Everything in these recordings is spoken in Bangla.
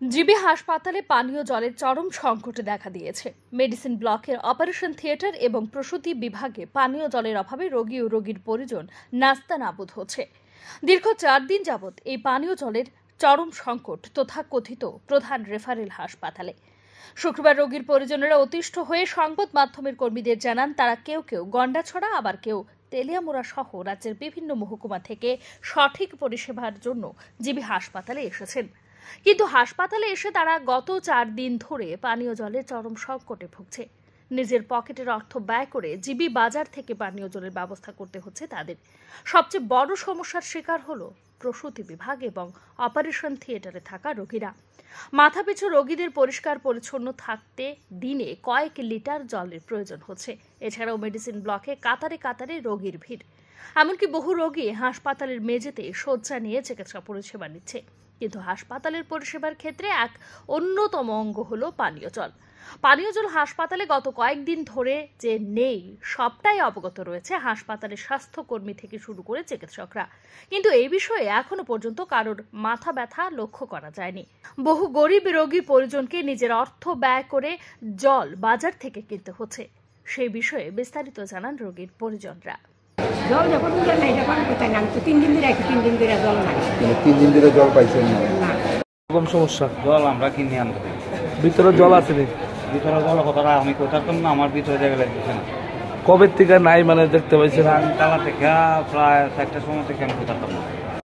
জিবি হাসপাতালে পানীয় জলের চরম সংকট দেখা দিয়েছে। মেডিসিন ব্লকের অপারেশন থিয়েটার এবং প্রসূতি বিভাগে পানীয় জলের অভাবে রোগী ও রোগীর পরিজন নাস্তানাবুদ হচ্ছে। দীর্ঘ 4 দিন যাবৎ এই পানীয় জলের চরম সংকট তথাকথিত প্রধান রেফারেল হাসপাতালে। শুক্রবার রোগীর পরিজনেরা অতিষ্ঠ হয়ে সংবাদ মাধ্যমের কর্মীদের জানান, তারা কেউ কেউ গন্ডাছড়া, আবার কেউ তেলিয়ামুড়া সহ রাজ্যের বিভিন্ন মহকুমা থেকে সঠিক পরিষেবার জন্য জিবি হাসপাতালে এসেছেন। কিন্তু হাসপাতালে এসে তারা গত 4 দিন ধরে পানীয় জলের চরম সংকটে ভুগছে। নিজের পকেটের অর্থ ব্যয় করে জিবি বাজার থেকে পানীয় জলের ব্যবস্থা করতে হচ্ছে তাদের। সবচেয়ে বড় সমস্যার শিকার হলো প্রসূতি বিভাগ এবং অপারেশন থিয়েটারে থাকা রোগীরা। মাথাপিছু রোগীদের পরিষ্কার পরিচ্ছন্ন থাকতে দিনে কয়েক লিটার জলের প্রয়োজন হচ্ছে। এছাড়াও মেডিসিন ব্লকে কাতারে কাতারে রোগীর ভিড়। এমনকি বহু রোগী হাসপাতালের মেঝেতে শয্যা নিয়ে চিকিৎসা পরিষেবা নিচ্ছে। কিন্তু হাসপাতালের পরিষেবার ক্ষেত্রে এক অন্যতম অঙ্গ হলো পানীয় জল। পানীয় জল হাসপাতালে গত কয়েকদিন ধরে যে নেই সবটাই অবগত রয়েছে হাসপাতালের স্বাস্থ্যকর্মী থেকে শুরু করে চিকিৎসকরা। কিন্তু এই বিষয়ে এখনো পর্যন্ত কারোর মাথা ব্যথা লক্ষ্য করা যায়নি। বহু গরিব রোগী পরিজনকে নিজের অর্থ ব্যয় করে জল বাজার থেকে কিনতে হচ্ছে। সেই বিষয়ে বিস্তারিত জানান রোগীর পরিজনরা। জল যখন নাই যখন কোথায় নাম তো 3 দিন ধরে 3 দিন ধরে জল নাই। 3 দিন ধরে জল পাইছেন না? কম সমস্যা। জল আমরা কিনে আনতে পারি। ভিতরে জল আছে নি? ভিতরে জল কথাটা আমি কোথাও না, আমার ভিতরে জায়গা লাগছে না। কবে থেকে নাই মানে দেখতে পাইছেন? আমি তালা থেকে প্রায় 4টার সময় থেকে আমি কোথাও না।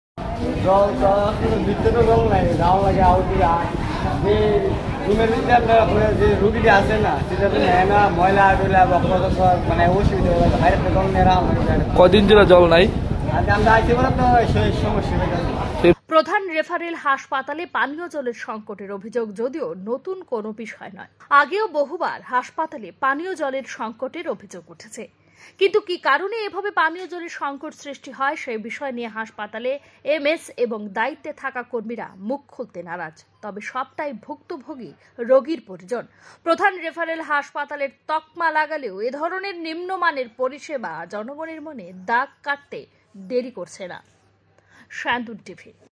জল তো ভিতরে জল নাই, যাওয়া লাগে আউটিয়া যে রুমের ভিতরে যে রুগীটি আছে না সেটা তো নেয় না, ময়লা টয়লা মানে অসুবিধা হয়ে বাইরে থেকে জল নেওয়া আমাদের। কদিন ধরে জল নাই? আমরা আইতে পারলাম তো সেই সমস্যা হয়ে যাবে। প্রধান রেফারেল হাসপাতালে পানীয় জলের সংকটের অভিযোগ যদিও নতুন কোনো বিষয় নয়। আগেও বহুবার হাসপাতালে পানীয় জলের সংকটের অভিযোগ উঠেছে। কিন্তু কি কারণে এভাবে পানীয় জলের সংকট সৃষ্টি হয় সেই বিষয় নিয়ে হাসপাতালে এমএস এবং দায়িত্বে থাকা কর্মীরা মুখ খুলতে নারাজ। তবে সবটাই ভুক্তভোগী রোগীর পরিজন। প্রধান রেফারেল হাসপাতালের তকমা লাগালেও এ ধরনের নিম্নমানের পরিষেবা জনগণের মনে দাগ কাটতে দেরি করছে না। স্যান্দন টিভি।